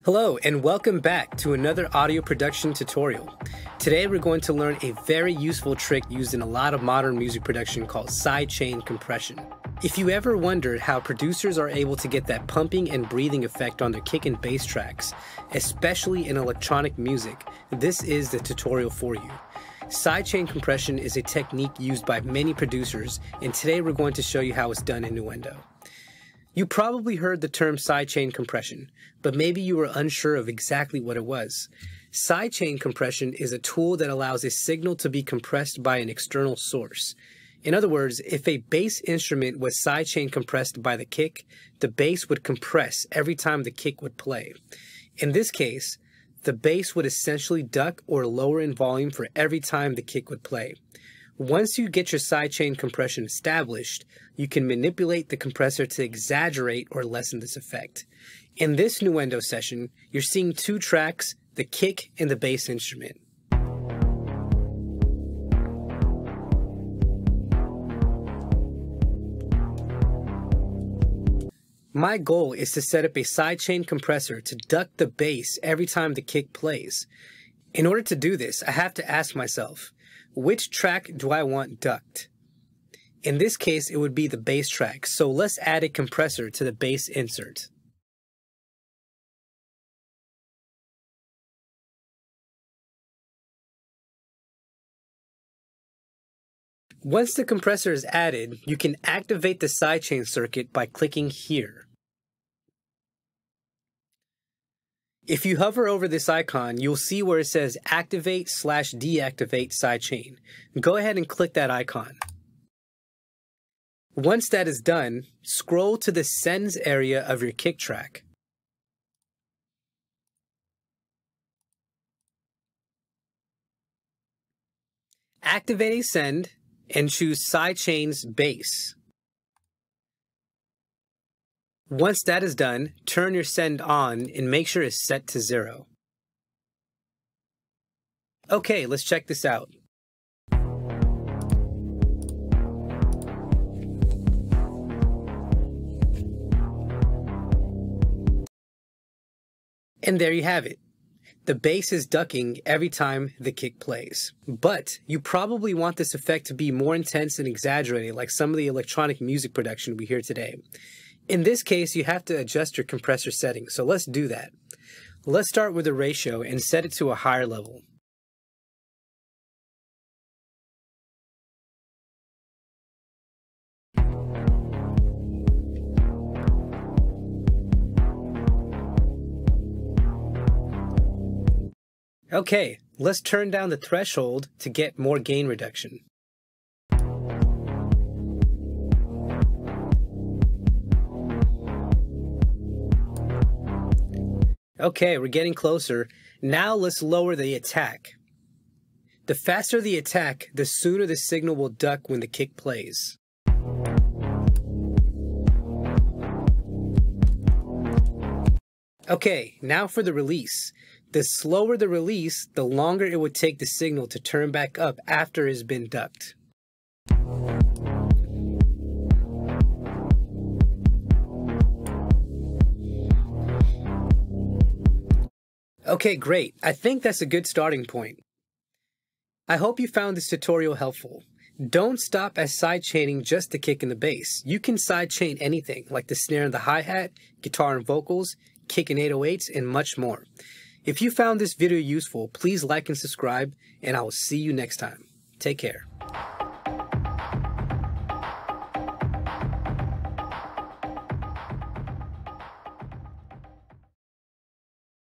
Hello and welcome back to another audio production tutorial. Today we're going to learn a very useful trick used in a lot of modern music production called sidechain compression. If you ever wondered how producers are able to get that pumping and breathing effect on their kick and bass tracks, especially in electronic music, this is the tutorial for you. Sidechain compression is a technique used by many producers, and today we're going to show you how it's done in Nuendo. You probably heard the term sidechain compression, but maybe you were unsure of exactly what it was. Sidechain compression is a tool that allows a signal to be compressed by an external source. In other words, if a bass instrument was sidechain compressed by the kick, the bass would compress every time the kick would play. In this case, the bass would essentially duck or lower in volume for every time the kick would play. Once you get your sidechain compression established, you can manipulate the compressor to exaggerate or lessen this effect. In this Nuendo session, you're seeing two tracks, the kick and the bass instrument. My goal is to set up a sidechain compressor to duck the bass every time the kick plays. In order to do this, I have to ask myself, which track do I want ducked? In this case, it would be the bass track, so let's add a compressor to the bass insert. Once the compressor is added, you can activate the sidechain circuit by clicking here. If you hover over this icon, you'll see where it says Activate/Deactivate Sidechain. Go ahead and click that icon. Once that is done, scroll to the Sends area of your kick track. Activate a send and choose Sidechain's bass. Once that is done, turn your send on and make sure it's set to 0. Okay, let's check this out. And there you have it. The bass is ducking every time the kick plays. But you probably want this effect to be more intense and exaggerated like some of the electronic music production we hear today. In this case, you have to adjust your compressor settings, so let's do that. Let's start with the ratio and set it to a higher level. Okay, let's turn down the threshold to get more gain reduction. Okay, we're getting closer. Now let's lower the attack. The faster the attack, the sooner the signal will duck when the kick plays. Okay, now for the release. The slower the release, the longer it would take the signal to turn back up after it's been ducked. Okay, great. I think that's a good starting point. I hope you found this tutorial helpful. Don't stop at sidechaining just the kick and the bass. You can sidechain anything, like the snare and the hi-hat, guitar and vocals, kick and 808s, and much more. If you found this video useful, please like and subscribe, and I will see you next time. Take care.